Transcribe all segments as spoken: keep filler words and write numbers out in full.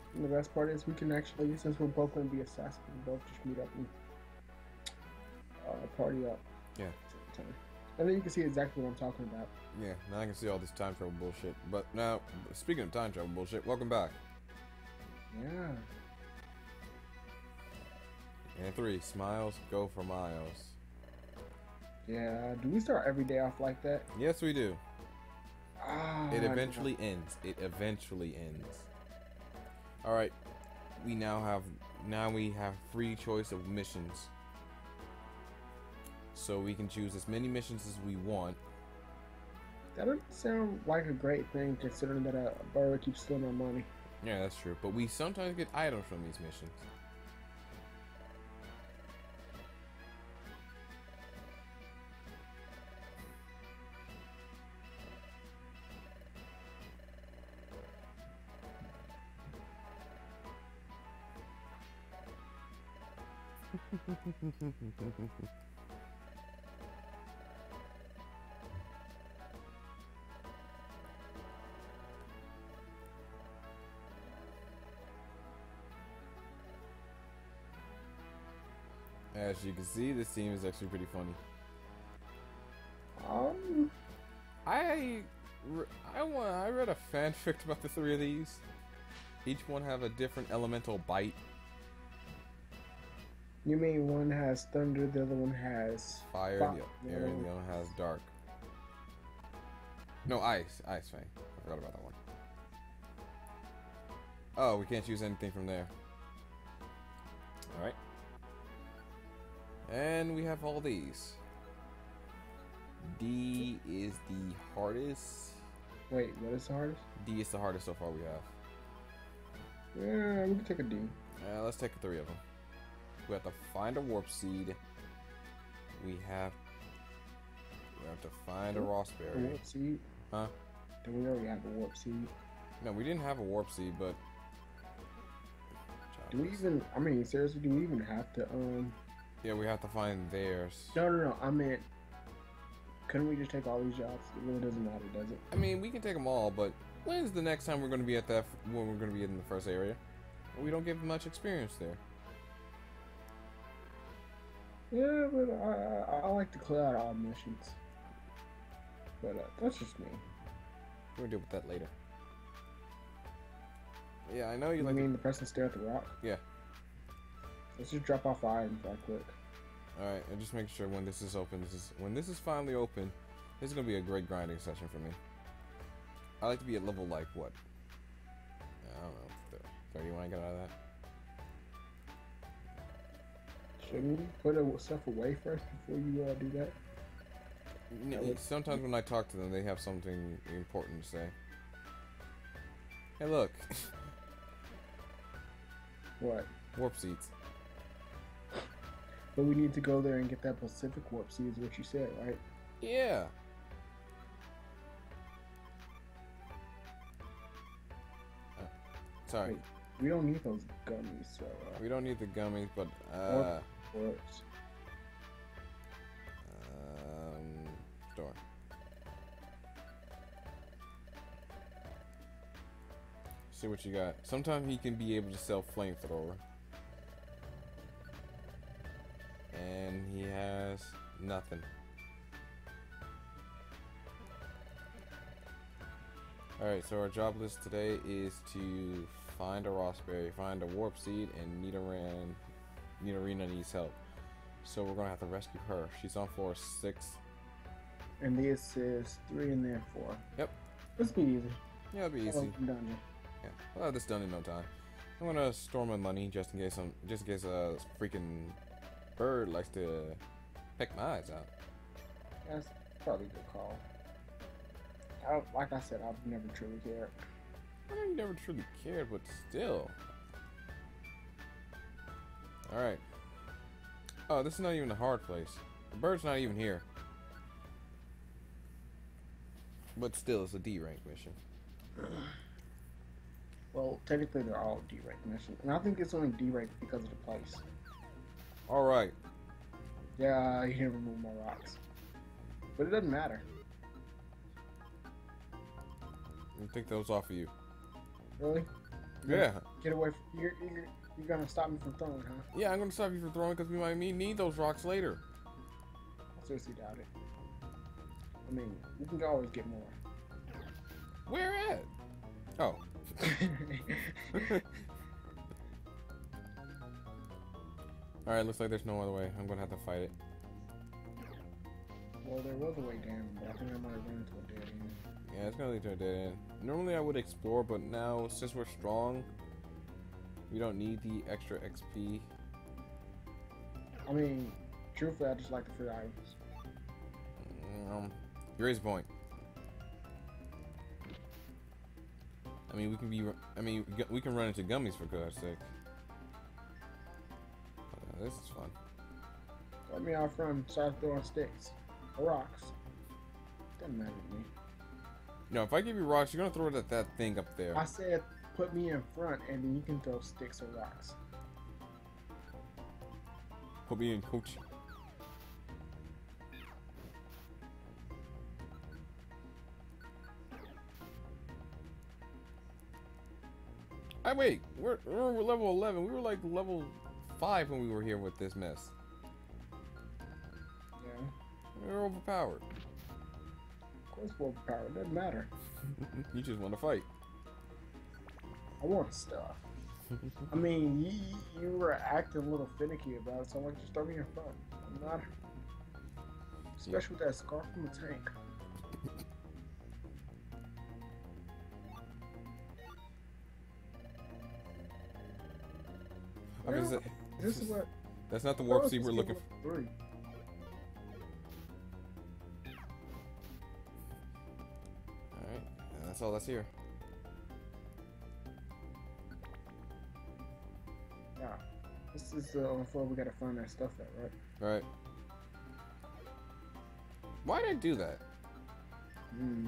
And the best part is we can actually, since we're both going to be assassins, we can both just meet up and uh, party up Yeah. at the same time. And then you can see exactly what I'm talking about. Yeah, now I can see all this time travel bullshit. But now, speaking of time travel bullshit, welcome back. Yeah. And three, smiles go for miles. Yeah. Do we start every day off like that? Yes, we do. Ah. It eventually ends. It eventually ends. Alright, we now have, now we have free choice of missions. So we can choose as many missions as we want. That doesn't sound like a great thing, considering that a bird keeps stealing our money. Yeah, that's true. But we sometimes get items from these missions. As you can see, this team is actually pretty funny. Um. I, re- I want. I read a fanfic about the three of these. Each one have a different elemental bite. You mean one has thunder, the other one has Fire, fire, the air, and the other has dark. No, ice. Ice Fang. I forgot about that one. Oh, we can't choose anything from there. Alright. And we have all these. D is the hardest. Wait, what is the hardest? D is the hardest so far we have. Yeah, we can take a D. Uh, let's take three of them. We have to find a warp seed. We have we have to find a A raspberry. warp seed? Huh? Do we already have a warp seed? No, we didn't have a warp seed, but Do we even? I mean, seriously, do we even have to? Um. yeah, we have to find theirs. No, no, no. I meant, couldn't we just take all these jobs? It really doesn't matter, does it? I mean, we can take them all, but when's the next time we're going to be at that? When we're going to be in the first area? We don't get much experience there. Yeah, but I, I, I like to clear out all missions. But uh, that's just me. We're going to deal with that later. Yeah, I know you, You like. mean the person stare at the rock? Yeah. Let's just drop off items right quick. All right, and just make sure when this is open, this is when this is finally open. This is going to be a great grinding session for me. I like to be at level like what? I don't know, thirty when I get out of that. Shouldn't we put a- stuff away first before you uh, do that? No, sometimes when I talk to them, they have something important to say. Hey, look. What? Warp seats. But we need to go there and get that Pacific warp seed, is what you said, right? Yeah. Uh, sorry. Wait, we don't need those gummies, so. Uh, We don't need the gummies, but uh, warps. um, store. See what you got. Sometimes he can be able to sell flamethrower, and he has nothing. Alright, so our job list today is to find a raspberry, find a warp seed, and Nidoran, Nidorina needs help. So we're gonna have to rescue her. She's on floor six. And this is three and then four. Yep. This be easy. Yeah, it'll be easy. Oh, dungeon. Yeah, we'll have this done in no time. I'm gonna store my money just in case some, just in case a freaking bird likes to peck my eyes out. That's probably a good call. I, like I said, I've never truly cared. I know you never truly cared, but still. Alright. Oh, this is not even a hard place. The bird's not even here. But still, it's a D rank mission. Well, technically they're all D-rank missions. And I think it's only D-rank because of the place. Alright. Yeah, you didn't remove my rocks. But it doesn't matter. I think those off of you. Really? You're Yeah. gonna Get away from you're, you're you're gonna stop me from throwing, huh? Yeah, I'm gonna stop you from throwing because we might need those rocks later. I seriously doubt it. I mean, we can always get more. Where at? Oh. Alright, looks like there's no other way. I'm gonna have to fight it. Well, there was a way down, but I think I might have run into a dead end. Yeah, it's gonna lead to a dead end. Normally I would explore, but now, since we're strong, we don't need the extra X P. I mean, truthfully, I just like the free items. Um, you raise a point. I mean, we can be. I mean, we can run into gummies for God's sake. Uh, this is fun. Let me out from start throwing sticks or rocks. Doesn't matter to me. No, if I give you rocks, you're gonna throw it at that thing up there. I said put me in front, and then you can throw sticks or rocks. Put me in, coach. I wait. We're, we're level eleven. We were like level five when we were here with this mess. Yeah. We were overpowered. Of course, we're overpowered. Doesn't matter. You just want to fight. I want stuff. I mean, you, you were acting a little finicky about it, so I'm like, just throw me in front. Doesn't matter. Especially with that scarf from the tank. I mean, is it, This is what. that's not the warp seed we're looking for. Three. Alright, that's all that's here. Yeah. This is the only floor we gotta find that stuff at, right? Right. Why did I do that? Hmm.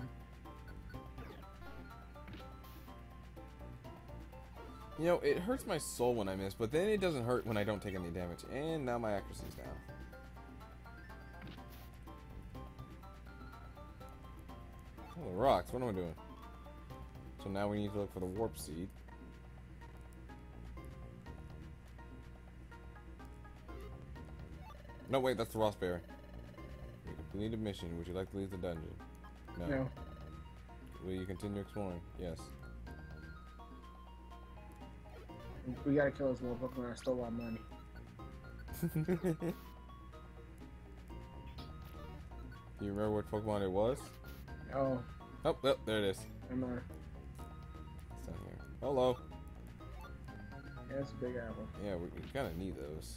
You know, it hurts my soul when I miss, but then it doesn't hurt when I don't take any damage. And now my accuracy's down. Oh, the rocks. What am I doing? So now we need to look for the warp seed. No, wait, that's the raspberry. You completed a mission. Would you like to leave the dungeon? No. No. Will you continue exploring? Yes. We gotta kill this motherfucker when I stole our money. Do you remember what Pokemon it was? Oh. Oh, oh there it is. Am I? It's down here. Hello. Yeah, it's a big apple. Yeah, we, we kind of need those.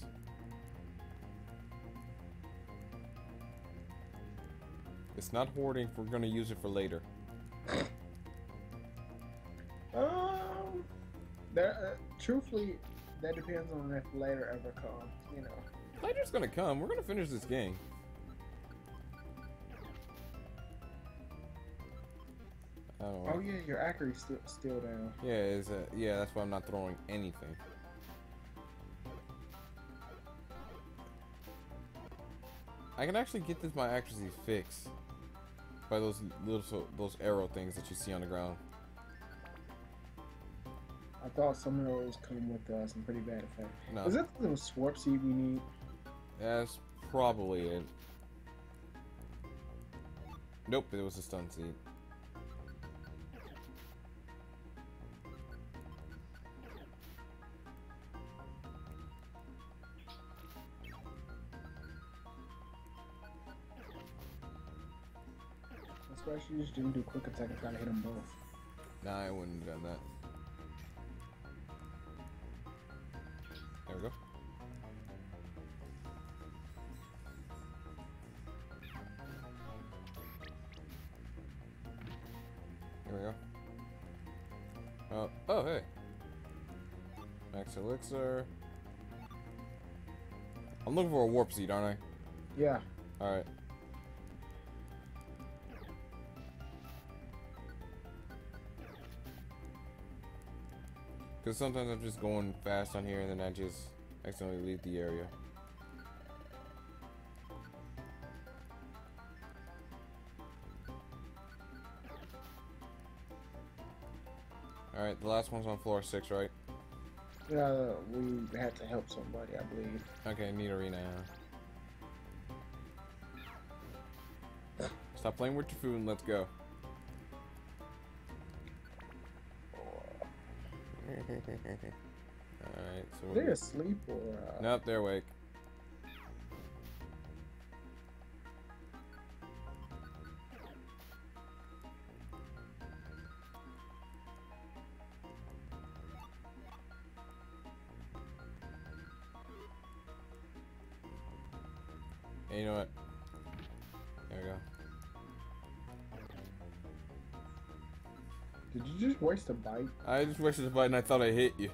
It's not hoarding. We're gonna use it for later. Um, that, uh, truthfully, that depends on if later ever comes. You know. Later's gonna come. We're gonna finish this game. I don't know. Oh yeah, your accuracy's still still down. Yeah, is uh, yeah. That's why I'm not throwing anything. I can actually get this my accuracy fixed by those little those arrow things that you see on the ground. I thought some of those come with uh, some pretty bad effect. No. Is that the little swarp seed we need? That's probably it. Nope, it was a stun seed. Especially just didn't do quick attack and try to hit them both. Nah, I wouldn't have done that. There we go. Here we go. Oh, oh, hey. Max elixir. I'm looking for a warp seed, aren't Yeah. I? Alright. Because sometimes I'm just going fast on here and then I just accidentally leave the area. Alright, The last one's on floor six, right? Uh, we had to help somebody, I believe. Okay, need arena. Stop playing with your food and let's go. Alright, so They're asleep or uh... nope, they're awake. Hey, you know what? There we go. Did you just waste a bite? I just wasted a bite and I thought I hit you.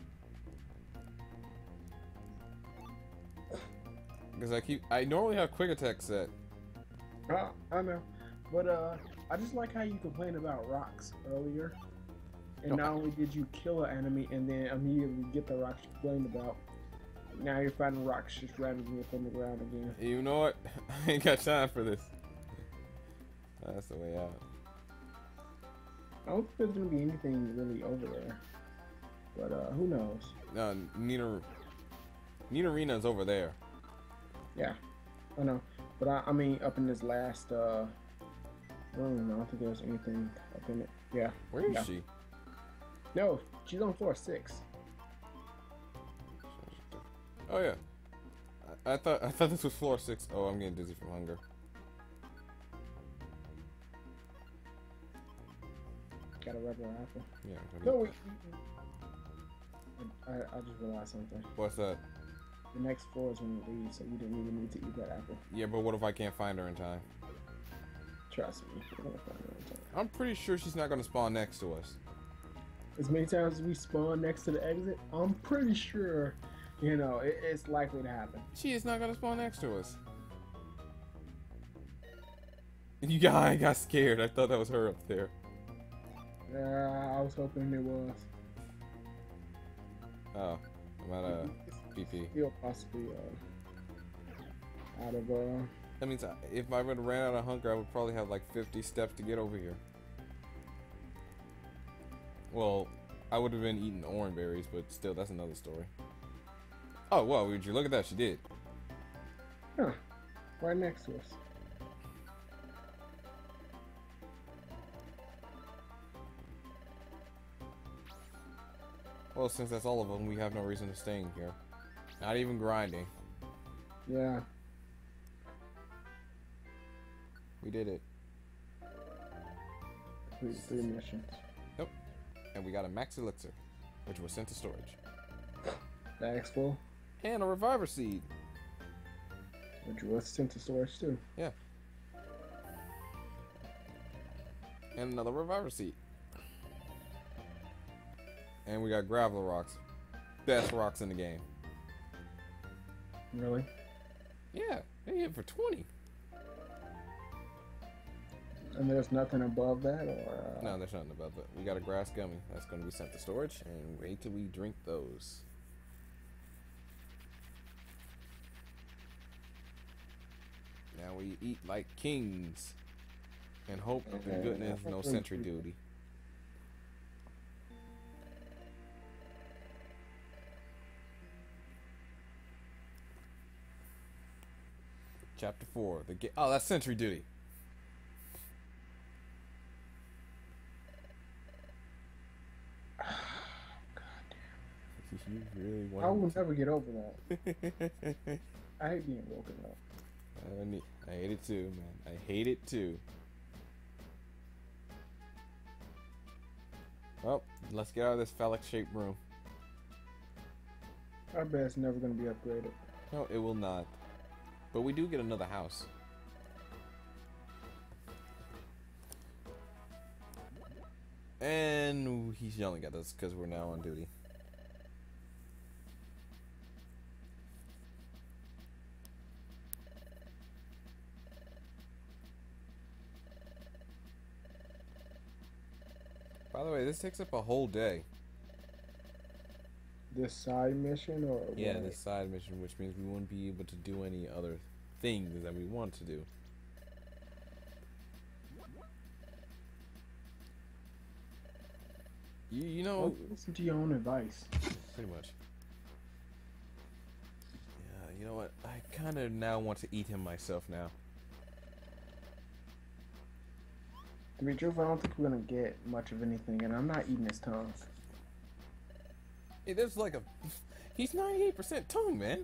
Because I keep, I normally have quick attack set. Uh, I know. But uh, I just like how you complained about rocks earlier. And No. not only did you kill an enemy and then immediately get the rocks you complained about, now you're finding rocks just randomly up on the ground again. You know what? I ain't got time for this. That's the way out. I don't think there's gonna be anything really over there. But uh, who knows? No, Nina, Nina Arena's over there. Yeah, I know. But I, I mean, up in this last, uh, I don't know. I don't think there's anything up in it. Yeah. Where is yeah. she? No, she's on floor six. Oh yeah. I, I thought I thought this was floor six. Oh, I'm getting dizzy from hunger. Got a regular apple. Yeah. No, wait. I, I just realized something. What's that? The next floor is when you leave, so you didn't even need to eat that apple. Yeah, but what if I can't find her in time? Trust me, you're gonna find her in time. I'm pretty sure she's not gonna spawn next to us. As many times as we spawn next to the exit, I'm pretty sure, you know, it, it's likely to happen. She is not gonna spawn next to us. You got, I got scared. I thought that was her up there. Yeah, I was hoping it was. Oh, I'm at a P P. Still possibly uh, out of uh. That means I, if I would have ran out of hunger, I would probably have like fifty steps to get over here. Well, I would have been eating orange berries, but still, that's another story. Oh, well, would you look at that? She did. Huh. Right next to us. Well, since that's all of them, we have no reason to stay in here. Not even grinding. Yeah. We did it. Three, three missions. Nope. And we got a max elixir, which was sent to storage. Bags full. And a reviver seed. Which was sent to storage too. Yeah. And another reviver seed. And we got gravel rocks. Best rocks in the game. Really? Yeah, they hit for twenty. And there's nothing above that, or uh... No, there's nothing about that. We got a grass gummy that's going to be sent to storage, and wait till we drink those. Now we eat like kings, and hope to Okay, goodness I no think sentry we- duty. Chapter four. The ga- oh, that's sentry duty. You really want? I will never get over that. I hate being woken up. I, need, I hate it too, man. I hate it too. Well, let's get out of this phallic-shaped room. I bet it's never gonna be upgraded. No, it will not. But we do get another house. And he's yelling at us because we're now on duty. By the way, this takes up a whole day. This side mission, or Yeah, what? this side mission, which means we wouldn't be able to do any other things that we want to do. You you Well, know, listen to your own advice. pretty much. Yeah, you know what? I kind of now want to eat him myself now. To be truthful, I don't think we're gonna get much of anything, and I'm not eating his tongue. Hey, there's like a. He's ninety-eight percent tongue, man.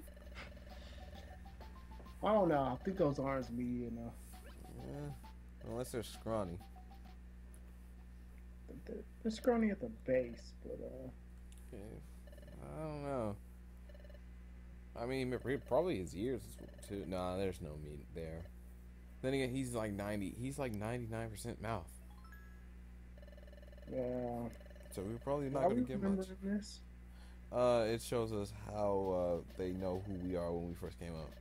I don't know. I think those aren't meaty enough. Yeah, unless they're scrawny. They're, they're scrawny at the base, but uh. Yeah, I don't know. I mean, probably his ears too. Nah, there's no meat there. Then again, he's like ninety. He's like ninety-nine percent mouth. Yeah. So we're probably not Are gonna we get much. remembering this? Uh, it shows us how uh, they know who we are when we first came out.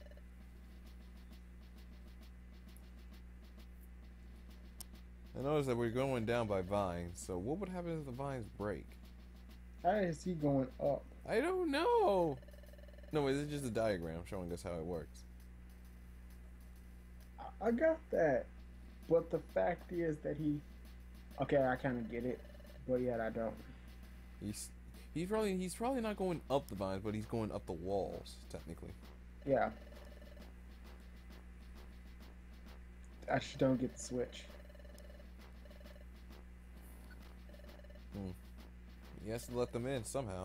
I noticed that we're going down by vines. So what would happen if the vines break? How is he going up? I don't know. No, is it just a diagram showing us how it works? I got that, but the fact is that he. Okay, I kind of get it, but yet I don't. He's he's probably he's probably not going up the vines, but he's going up the walls technically. Yeah. I just don't get the switch. Hmm. He has to let them in somehow.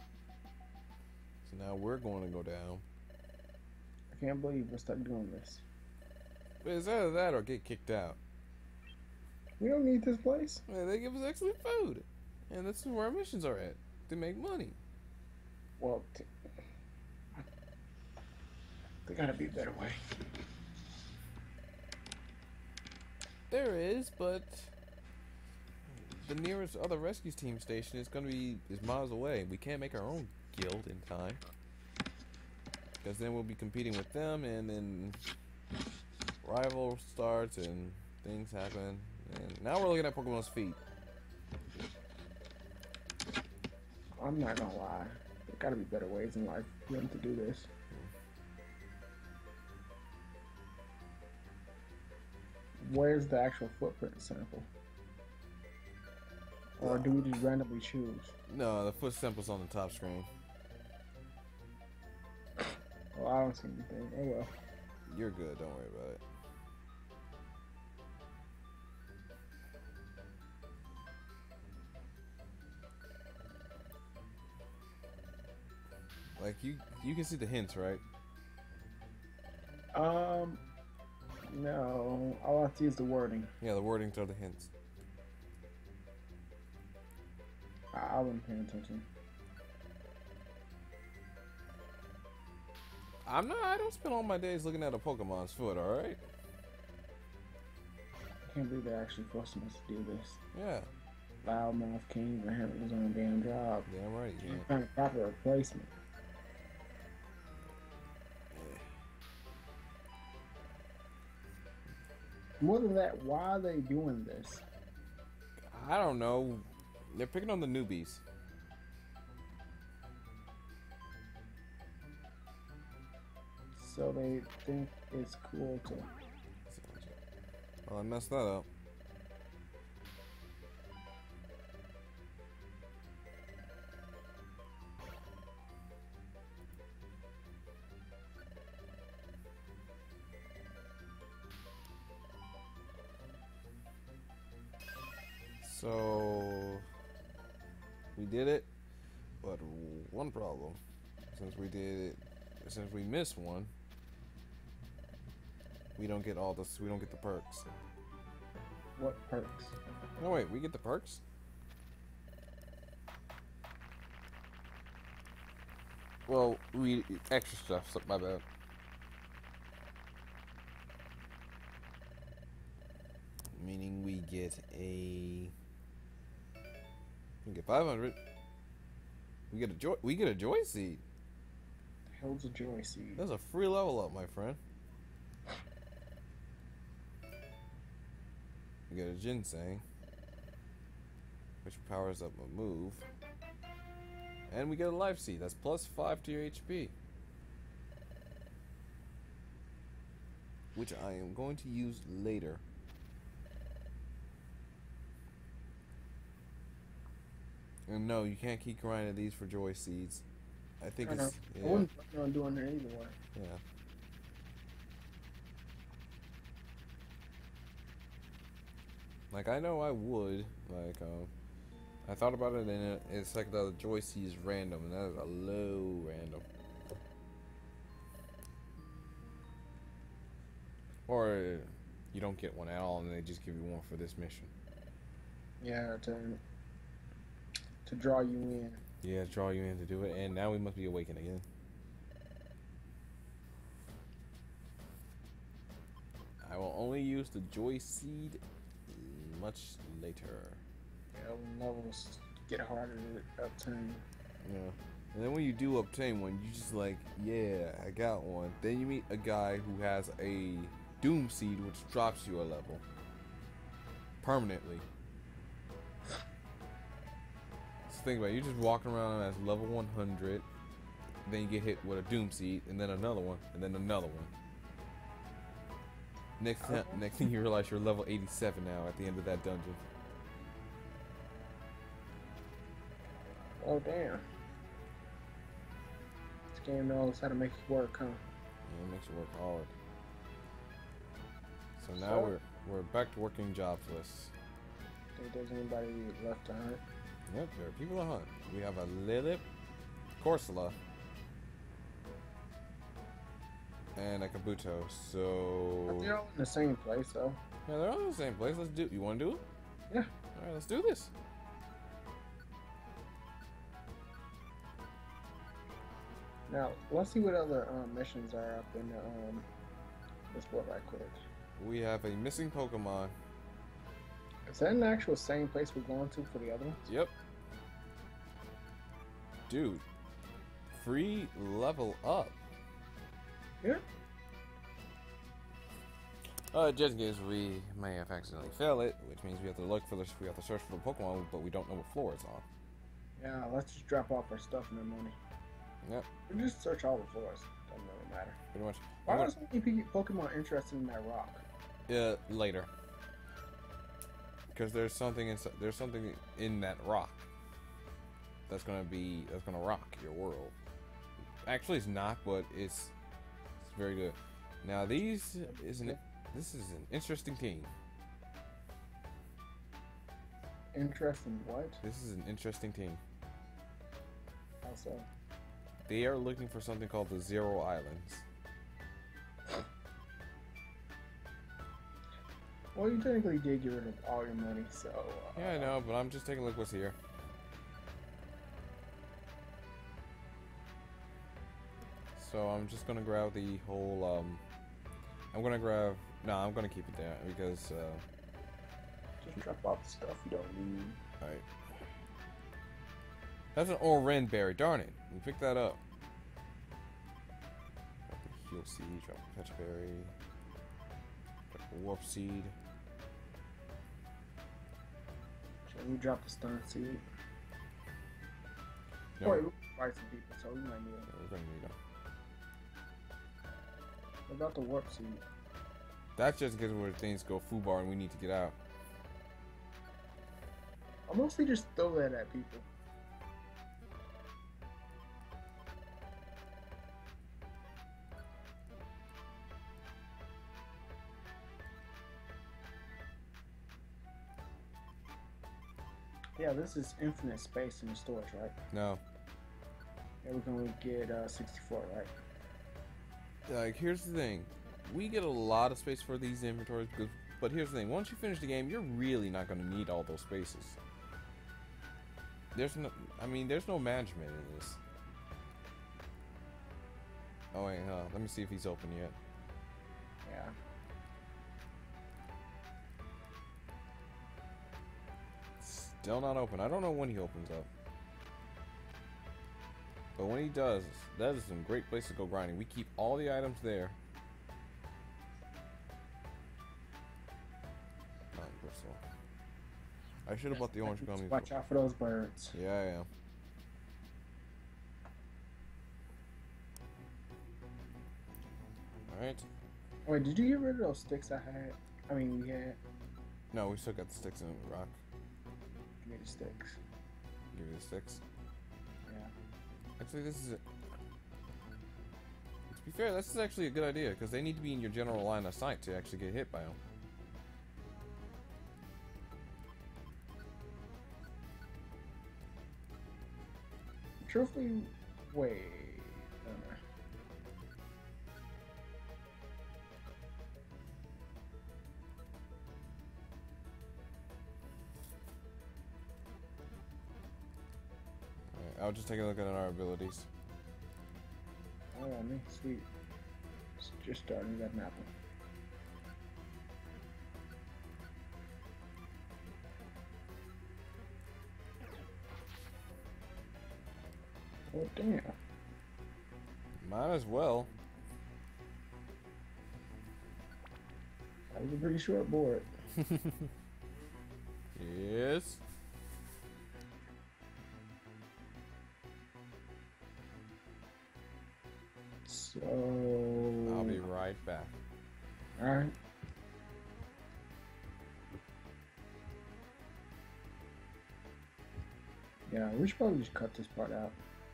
So now we're going to go down. I can't believe we're stuck doing this. But it's either that or get kicked out. We don't need this place. Yeah, they give us excellent food, and that's where our missions are at, to make money. Well, t there gotta be a better way. There is, but the nearest other rescue team station is going to be is miles away. We can't make our own guild in time, because then we'll be competing with them, and then rival starts and things happen. And now we're looking at Pokemon's feet. I'm not gonna lie. There gotta be better ways in life for them to do this. Where's the actual footprint sample? Or do we just randomly choose? No, the foot sample's on the top screen. Oh, I don't see anything. Oh well. You're good, don't worry about it. Like, you you can see the hints, right? Um, no. All I have to use the wording. Yeah, the wordings are the hints. I, I wasn't paying attention. I'm not. I don't spend all my days looking at a Pokemon's foot. All right. I can't believe they're actually forcing us to do this. Yeah. Loudmouth can't even handle his own damn job. Damn right. Yeah. Can't find a proper replacement. More than that, why are they doing this? I don't know. They're picking on the newbies. So they think it's cool to. Well, I messed that up. So we did it, but one problem. Since we did it, since we missed one, we don't get all this. We don't get the perks. What perks? No wait, we get the perks. Well, we extra stuff. So my bad. Meaning we get a. We get five hundred. We get a joy. We get a joy seed. The hell's a joy seed? That's a free level up, my friend. We get a ginseng, which powers up a move, and we get a life seed. That's plus five to your H P, which I am going to use later. And no, you can't keep grinding these for joy seeds. I think I know. it's I yeah, wouldn't plan on doing that either way. yeah. Like I know I would like um. I thought about it, and it, it's like the joy seed is random, and that is a low random. Or you don't get one at all, and they just give you one for this mission. Yeah, to to draw you in. Yeah, draw you in to do it, and now we must be awakened again. I will only use the joy seed much later. Yeah, when levels get harder to obtain. Yeah. And then when you do obtain one, you just like, yeah, I got one. Then you meet a guy who has a doom seed, which drops you a level permanently. So think about it, you're just walking around as level one hundred, then you get hit with a doom seed, and then another one, and then another one. Next, time, next thing you realize you're level eighty-seven now at the end of that dungeon. Oh damn! This game knows how to make it work, huh? Yeah, it makes you work hard. So now So- we're we're back to working jobs lists. Think there's anybody left to hunt? Yep, there are people to hunt. We have a Lilith, Corsola, and a Kabuto. But So they're all in the same place, though. yeah, they're all in the same place. Let's do. You want to do it? Yeah. All right, let's do this. Now let's see what other um, missions are up in the um. Let's go right quick. We have a missing Pokemon. Is that an actual same place we're going to for the other ones? Yep. Dude, free level up. Yeah. Uh, just in case we may have accidentally failed it, which means we have to look for this. We have to search for the Pokemon, but we don't know what floor it's on. Yeah. Let's just drop off our stuff and the money. Yep. We just search all the floors. Doesn't really matter. Pretty much. Why I'm are so many pe- Pokemon interested in that rock? gonna- uh, later. Because there's something in there's something in that rock that's gonna be that's gonna rock your world. Actually, it's not, but it's it's very good. Now these is an this is an interesting team. Interesting what? This is an interesting team. How so? They are looking for something called the Zero Islands. Well, you technically did get rid of all your money, so. Uh, Yeah, I know, but I'm just taking a look what's here. So I'm just gonna grab the whole. Um, I'm gonna grab. No, I'm gonna keep it there because. Uh, Just drop off the stuff you don't need. Alright. That's an Oren berry. Darn it. We picked that up. Drop a heal seed. Drop a fetch berry. Drop a warp seed. So you drop the stun seed. No, Wait, we fight some people, so we might need them. we're gonna need them. What about the warp seed? That's just because where things go foobar and we need to get out. I mostly just throw that at people. Yeah, this is infinite space in the storage, right? No. Yeah, we're gonna get uh, sixty-four, right? Like, here's the thing. We get a lot of space for these inventories, because, but here's the thing. Once you finish the game, you're really not going to need all those spaces. There's no, I mean, there's no management in this. Oh wait, huh? Let me see if he's open yet. Yeah. Still not open. I don't know when he opens up. But when he does, that is some great place to go grinding. We keep all the items there. Not bristle. I should have bought the orange gummies. Watch out for those birds. Yeah, I am. Alright. Wait, did you get rid of those sticks I had? I mean, we had. No, we still got the sticks in the rock. Give me the sticks. Give you the sticks. Yeah. Actually, this is. A, to be fair, this is actually a good idea because they need to be in your general line of sight to actually get hit by them. Truthfully, wait. Uh, Alright, I'll just take a look at our abilities. oh, me, sweet. It's just starting that map. Oh, damn. Might as well. That was a pretty short board. Yes. So. I'll be right back. Alright. Yeah, we should probably just cut this part out.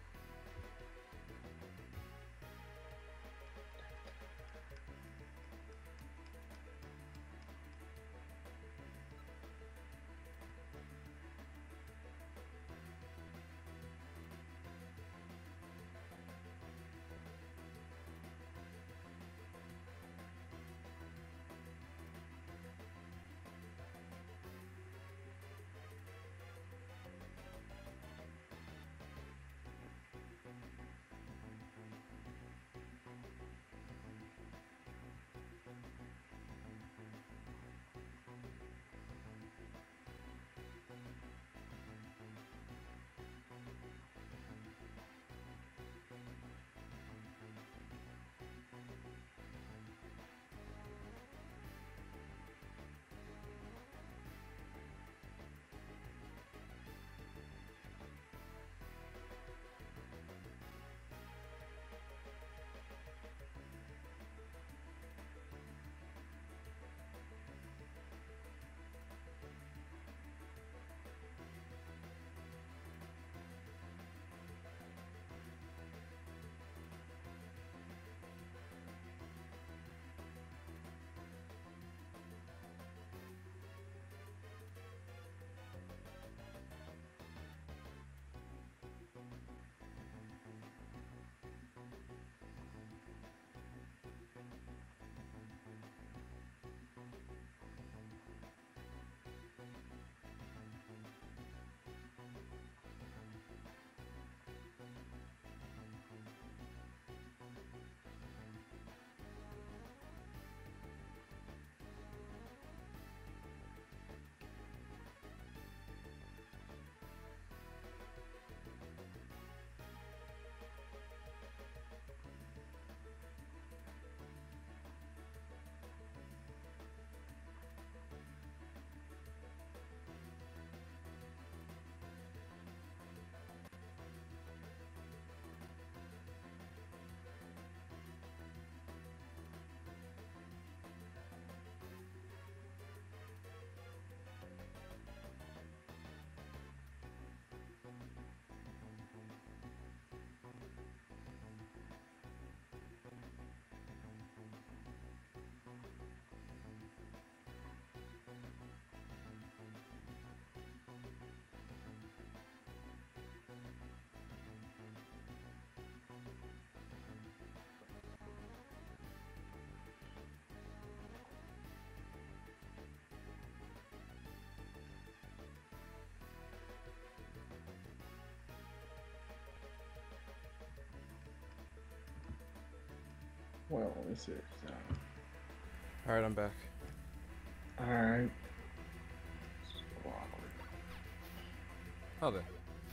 Well, this is. Uh... Alright, I'm back. Alright. So awkward. Oh, there.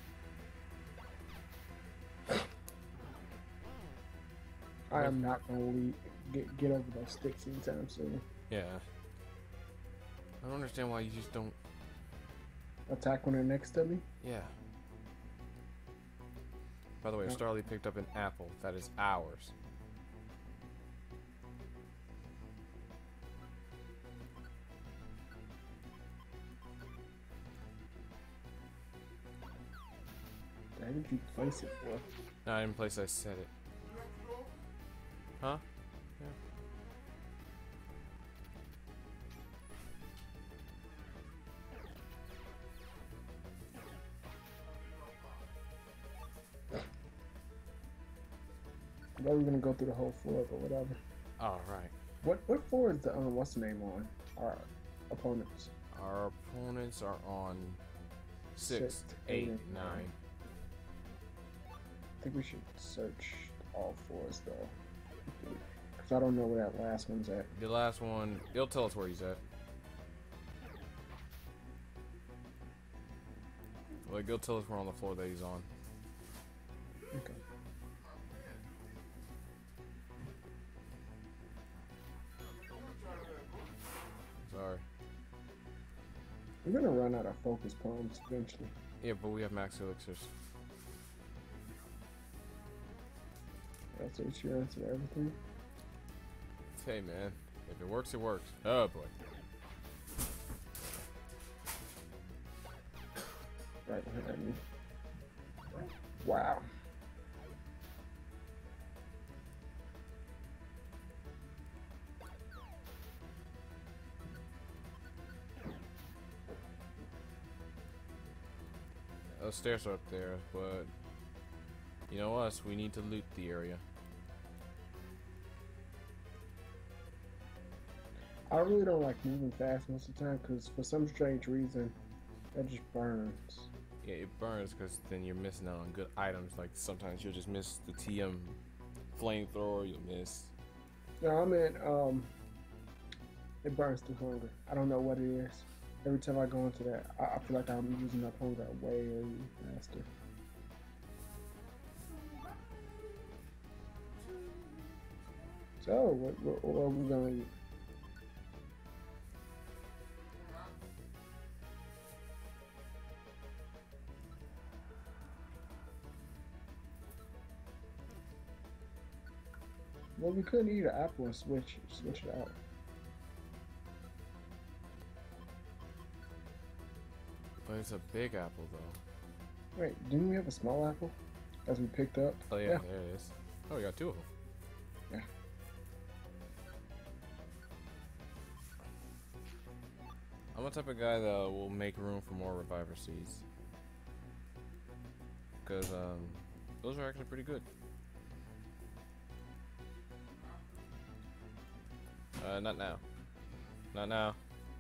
I am not gonna leave, get get over those sticks anytime soon. Yeah. I don't understand why you just don't. Attack when they're next to me? Yeah. By the way, Yeah. Starly picked up an apple. That is ours. What did you place it for? Not in place I set it. Huh? Yeah. I thought we were gonna go through the whole floor, but whatever. All right. What what floor is the um, what's the name on our opponents? Our opponents are on six, Six, eight, eight, nine. I think we should search all floors though, because I don't know where that last one's at. The last one, it'll tell us where he's at. Like, it'll tell us we're on the floor that he's on. Okay. Sorry. We're gonna run out of focus palms eventually. Yeah, but we have max elixirs. That's what you answer everything. Hey, man. If it works, it works. Oh, boy. Right behind me. Wow. Those stairs are up there, but you know us, we need to loot the area. I really don't like moving fast most of the time because for some strange reason, that just burns. Yeah, it burns because then you're missing out on good items. Like sometimes you'll just miss the T M flamethrower, you'll miss. No, I mean, um, it burns through hunger. I don't know what it is. Every time I go into that, I, I feel like I'm using up hunger way faster. So, what, what, what are we gonna eat? Well, we couldn't eat an apple and switch switch it out. But it's a big apple, though. Wait, didn't we have a small apple as we picked up? Oh, yeah, Yeah. there it is. Oh, we got two of them. Yeah. I'm the type of guy that will make room for more reviver seeds. Because, um, those are actually pretty good. Uh, not now. Not now.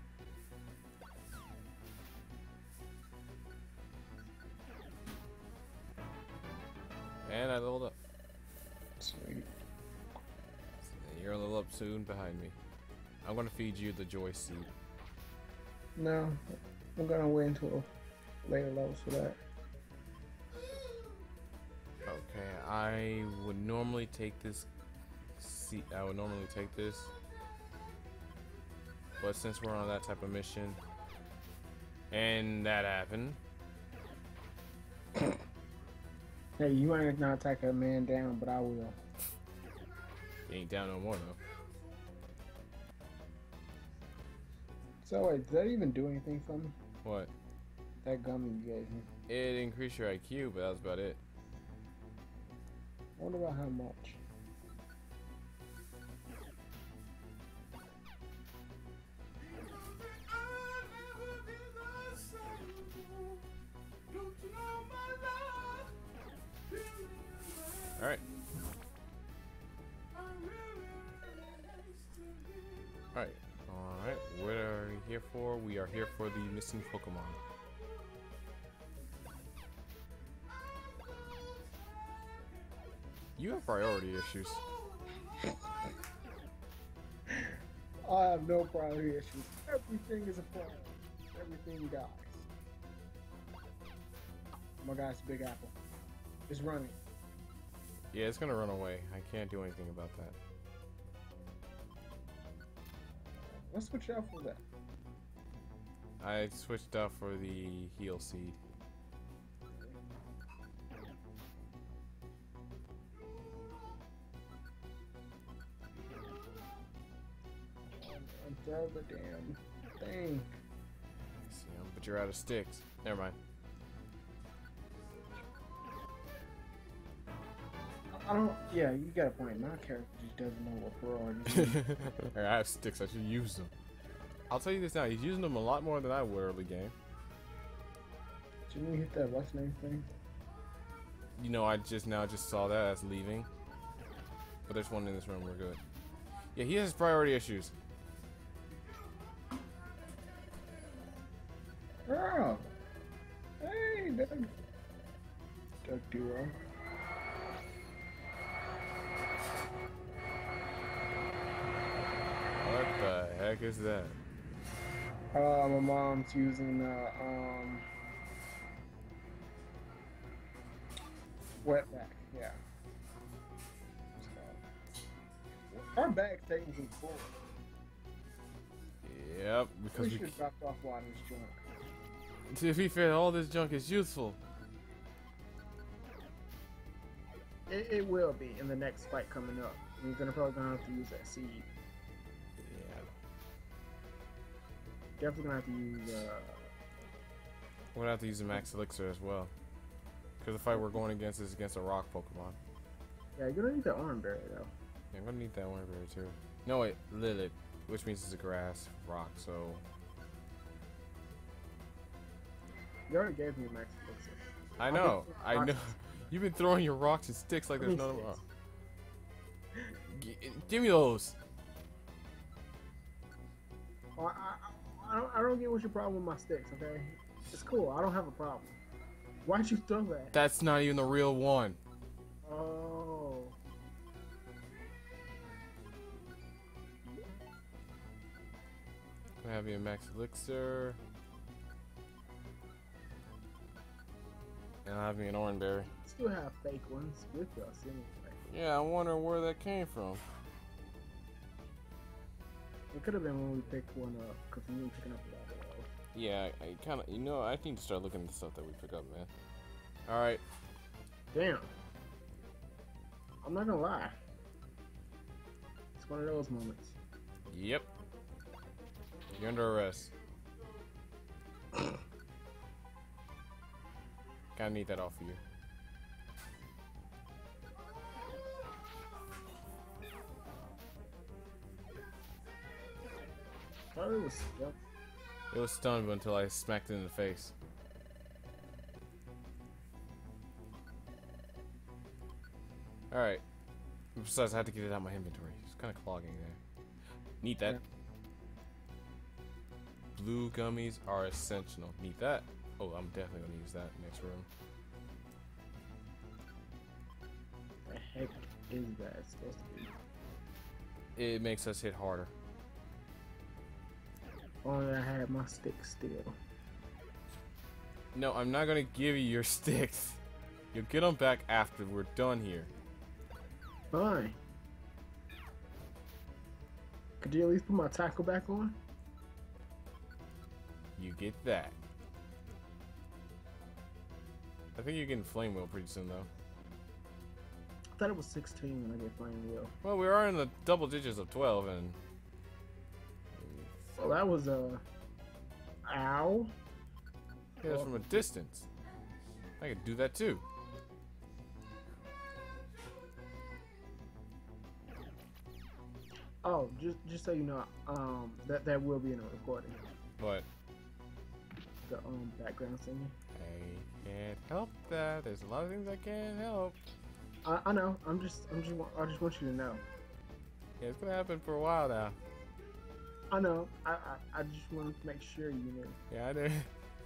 And I leveled up. Sweet. You're gonna level up soon behind me. I'm gonna feed you the joy seed. No, I'm gonna wait until later levels for that. Okay, I would normally take this seed. I would normally take this. But since we're on that type of mission, and that happened. Hey, you ain't not attack a man down, but I will. He ain't down no more though. So wait, did that even do anything for me? What? That gummy you gave me. It increased your I Q, but that was about it. I wonder about how much. Alright. Alright. Alright. What are we here for? We are here for the missing Pokemon. You have priority issues. I have no priority issues. Everything is a problem. Everything dies. My guy's a big apple. It's running. Yeah, it's gonna run away. I can't do anything about that. Let's switch out for that. I switched out for the heal seed. Throw the damn thing. See, um, but you're out of sticks. Never mind. I don't. Yeah, you got a point. My character just doesn't know what pearl. Hey, I have sticks. I should use them. I'll tell you this now. He's using them a lot more than I would early game. Didn't you hit that what's name thing? You know, I just now just saw that as leaving. But there's one in this room. We're good. Yeah, he has priority issues. Oh. Hey, Doug. Doug Duo. What the heck is that? Uh, my mom's using uh, um wetback. Yeah. So, our bag's technically full. Yep, because we we should have dropped off a lot of this junk. To be fair, all this junk is useful. It, it will be in the next fight coming up. We're gonna probably gonna have to use that seed. Yeah. Definitely gonna have to use. Uh, We're gonna have to use the max elixir as well. Because the fight we're going against is against a rock Pokemon. Yeah, you're gonna need the orange berry though. Yeah, I'm gonna need that one berry too. No wait, Lilith, which means it's a grass rock. So you already gave me max elixir. I know, I know. You've been throwing your rocks and sticks like there's none of them. G give me those. I, I, I, don't, I don't get what's your problem with my sticks, okay? It's cool, I don't have a problem. Why'd you throw that? That's not even the real one. Oh. I have you a max elixir. And I'll have me an orange berry. Still have fake ones with us anyway. Yeah, I wonder where that came from. It could have been when we picked one up, because we were picking up a lot of those. Yeah, I, I kind of, you know, I need to start looking at the stuff that we pick up, man. Alright. Damn. I'm not gonna lie. It's one of those moments. Yep. You're under arrest. Kinda need that off of you. I thought it was stuck. It was stunned until I smacked it in the face. Alright. Besides, I had to get it out of my inventory. It's kind of clogging there. Need that. Yeah. Blue gummies are essential. Need that. Oh, I'm definitely going to use that next room. The heck is that supposed to be? It makes us hit harder. Only I had my stick still. No, I'm not going to give you your sticks. You'll get them back after we're done here. Fine. Could you at least put my tackle back on? You get that. I think you're getting Flame Wheel pretty soon, though. I thought it was sixteen when I get Flame Wheel. Well, we are in the double digits of twelve, and... So that was a... Uh... Ow. Yeah, that's from a distance. I could do that, too. Oh, just just so you know, um, that that will be in a recording. What? The um background singing. I can't help that. There's a lot of things I can't help. I I know. I'm just I'm just I just want you to know. Yeah, it's gonna happen for a while now. I know. I I, I just wanted to make sure you knew. Yeah, I do.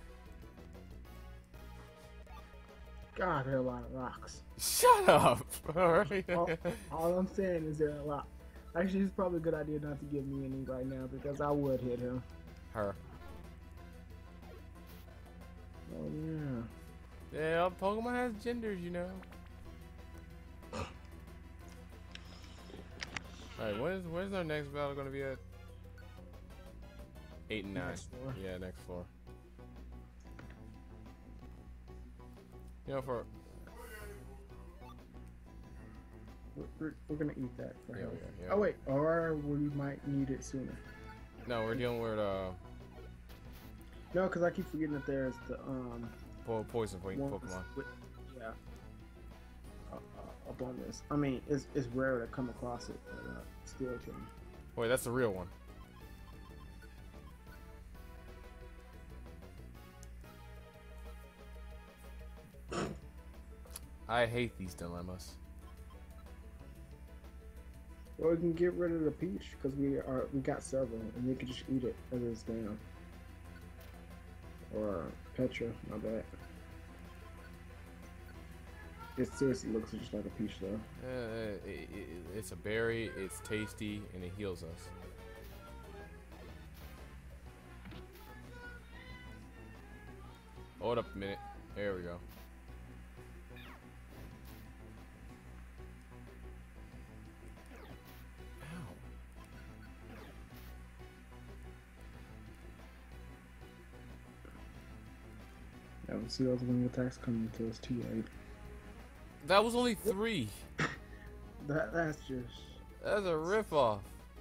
God, there are a lot of rocks. Shut up! Alright. all, all I'm saying is there are a lot. Actually, it's probably a good idea not to give me any right now because I would hit him. Her. Oh yeah. Yeah, Pokemon has genders, you know. Alright, where's where's our next battle gonna be at? Eight and nine. Next floor. Yeah, next floor. You know, for We're, we're, we're gonna eat that for yeah, health. yeah, yeah. Oh wait, or we might need it sooner. No, we're dealing with uh No, because I keep forgetting that there's the um po poison point ones Pokemon. with, yeah, a, a, a up on this. I mean, it's it's rare to come across it, but uh, still can. Wait, that's the real one. I hate these dilemmas. Well, we can get rid of the peach because we are we got several, and we can just eat it as it's down. Or Petra, my bad. It seriously looks just like a peach, though. Uh, it, it, it's a berry. It's tasty, and it heals us. Hold up a minute. There we go. Yeah, we see those wing attacks coming to us too late. That was only three. That that's just. That's a ripoff.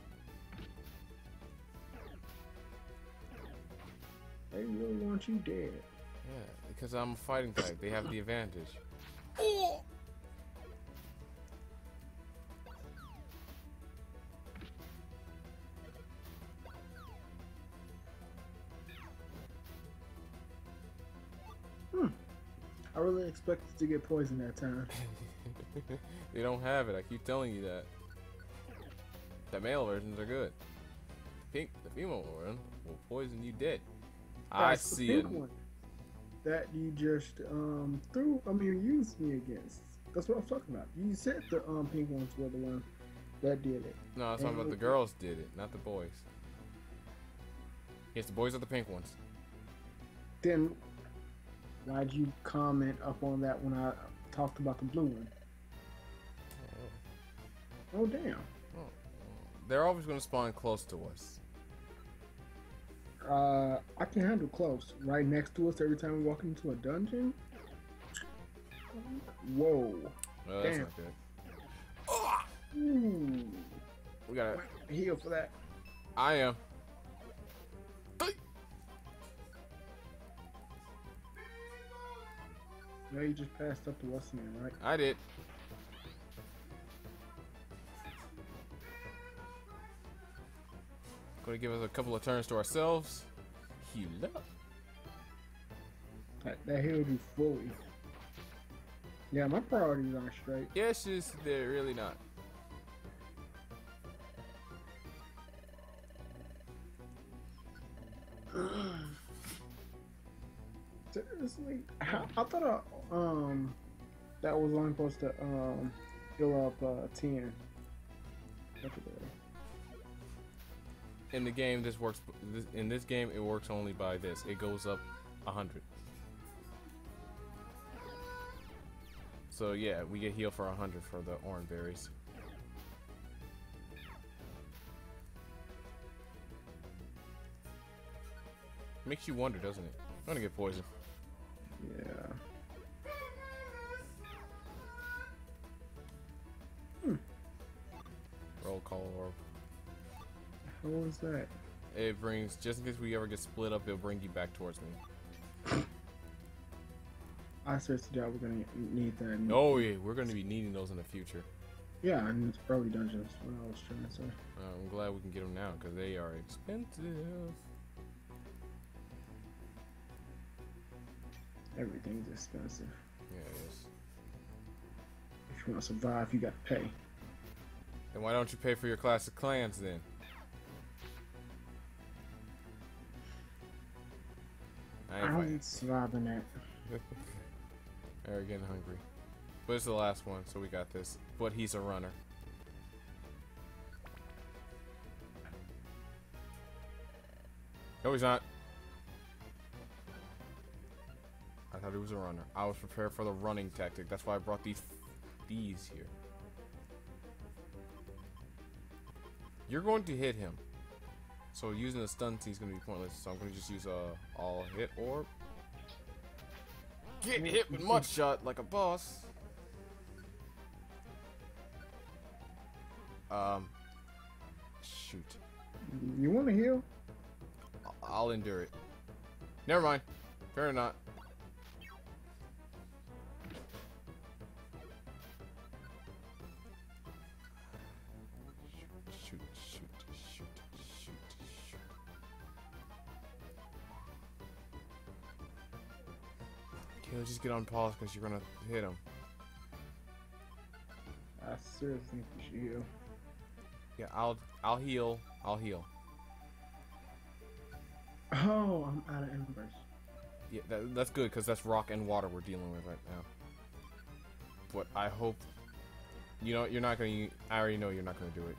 They really want you dead. Yeah, because I'm a fighting type. They have the advantage. Oh! Hmm. I really expected to get poisoned that time. They don't have it. I keep telling you that. The male versions are good. Pink, the female one will poison you dead. I That's the see pink it. one that you just um threw. I mean, used me against. That's what I'm talking about. You said the um pink ones were the one that did it. No, I'm talking about the girls did it, not the boys. Yes, the boys are the pink ones. Then why'd you comment up on that when I talked about the blue one? Oh, Oh damn. oh. They're always going to spawn close to us. Uh, I can handle close. Right next to us every time we walk into a dungeon. Whoa. Oh, that's Damn. not good. Ooh. We gotta Heal for that. I am. No, you just passed up the what's name, right? I did. Gonna give us a couple of turns to ourselves. Heal up. That, that healed you fully. Yeah, my priorities aren't straight. Yeah, it's just they're really not. Seriously, I, I thought I, um that was only supposed to um fill up uh, ten. In the game, this works. This, in this game, it works only by this. It goes up a hundred. So yeah, we get healed for a hundred for the orange berries. Makes you wonder, doesn't it? I'm gonna get poisoned. Yeah. Hmm. Roll call orb. What was that? It brings, just in case we ever get split up, it'll bring you back towards me. I searched the job. We're gonna need that. Oh yeah, we're gonna be needing those in the future. Yeah, and early dungeons. What I was trying to say. Uh, I'm glad we can get them now because they are expensive. Everything's expensive. Yeah, it is. If you want to survive, you got to pay. Then why don't you pay for your classic clans then? I I ain't don't fighting. need to survive in that. They're getting hungry. But it's the last one, so we got this. But he's a runner. No, he's not. I thought he was a runner. I was prepared for the running tactic. That's why I brought these these here. You're going to hit him. So using a stun team is going to be pointless. So I'm going to just use a all hit orb. Get hit with mud shot like a boss. Um, shoot. You want to heal? I'll endure it. Never mind. Fair not. He'll just get on pause because you're gonna hit him. I seriously think you should heal. Yeah, I'll I'll heal. I'll heal. Oh, I'm out of embers. Yeah, that, that's good because that's rock and water we're dealing with right now. But I hope, you know, you're not gonna. I already know you're not gonna do it.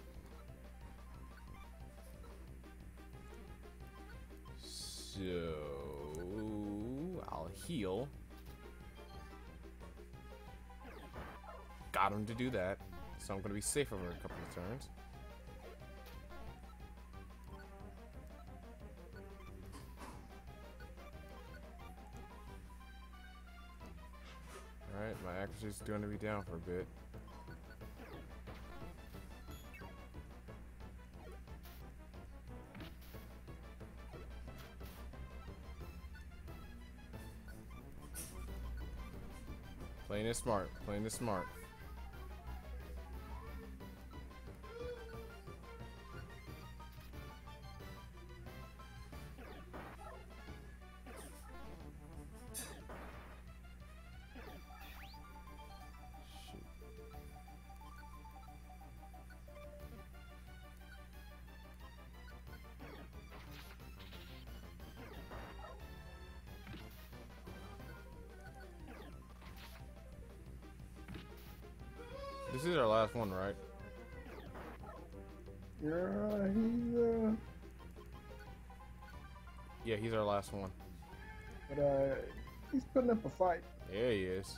So I'll heal. Got him to do that, so I'm gonna be safe over a couple of turns. Alright, my accuracy's going to be down for a bit. Playing it smart, playing it smart. This is our last one, right? Yeah, he's uh. Yeah, he's our last one. But uh, he's putting up a fight. Yeah, he is.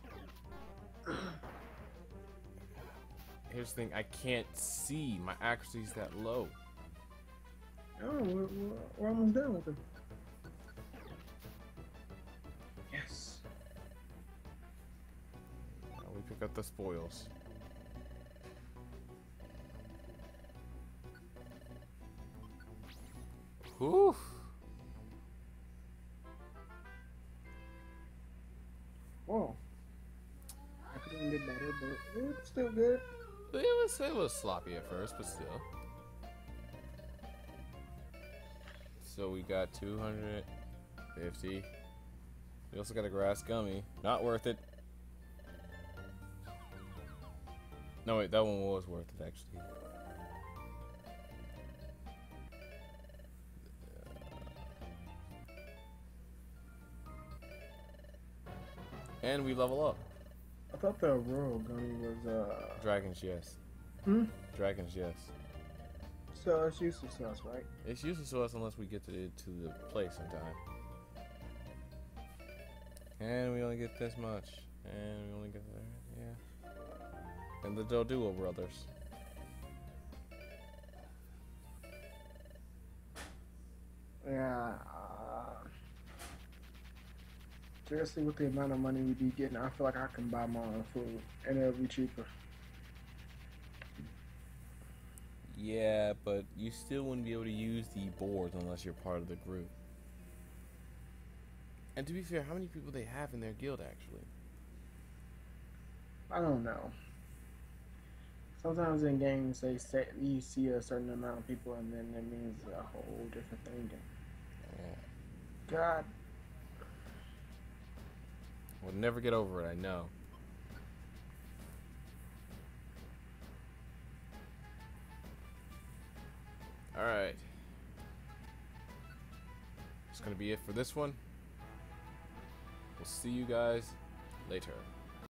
Here's the thing: I can't see. My accuracy's that low. Oh, we're, we're almost done with him. Yes. Now we pick up the spoils. Whew. Whoa. I could have did better, but it's still good. It was it was sloppy at first, but still. So we got two hundred fifty. We also got a grass gummy. Not worth it. No wait, that one was worth it actually. And we level up. I thought the Royal Gummy was uh. Dragons, yes. Hmm. Dragons, yes. So it's useless to us, right? It's useless to us unless we get to the, to the place in time. And we only get this much. And we only get there, yeah. And the Doduo brothers. Yeah. Uh, seriously, with the amount of money we be getting, I feel like I can buy my own food, and it'll be cheaper. Yeah, but you still wouldn't be able to use the boards unless you're part of the group. And to be fair, how many people they have in their guild actually? I don't know. Sometimes in games they say you see a certain amount of people, and then it means a whole different thing. Oh. God. We'll never get over it, I know. Alright. That's gonna be it for this one. We'll see you guys later.